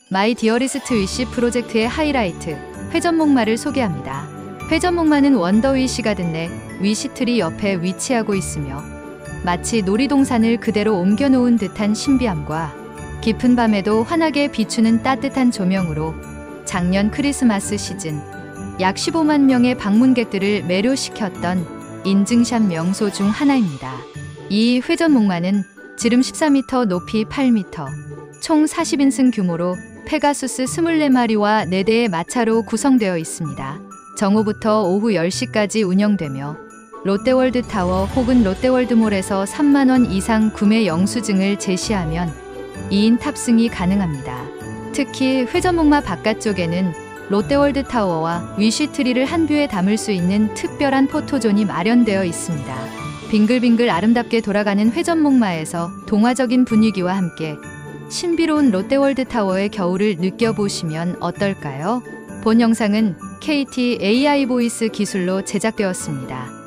마이 디어리스트 위시 프로젝트의 하이라이트, 회전목마를 소개합니다. 회전목마는 원더위시 가든 내 위시트리 옆에 위치하고 있으며 마치 놀이동산을 그대로 옮겨놓은 듯한 신비함과 깊은 밤에도 환하게 비추는 따뜻한 조명으로 작년 크리스마스 시즌 약 15만 명의 방문객들을 매료시켰던 인증샷 명소 중 하나입니다. 이 회전목마는 지름 14m, 높이 8m, 총 40인승 규모로 페가수스 24마리와 4대의 마차로 구성되어 있습니다. 정오부터 오후 10시까지 운영되며 롯데월드타워 혹은 롯데월드몰에서 3만 원 이상 구매 영수증을 제시하면 2인 탑승이 가능합니다. 특히 회전목마 바깥쪽에는 롯데월드타워와 위시트리를 한 뷰에 담을 수 있는 특별한 포토존이 마련되어 있습니다. 빙글빙글 아름답게 돌아가는 회전목마에서 동화적인 분위기와 함께 신비로운 롯데월드타워의 겨울을 느껴보시면 어떨까요? 본 영상은 KT AI 보이스 기술로 제작되었습니다.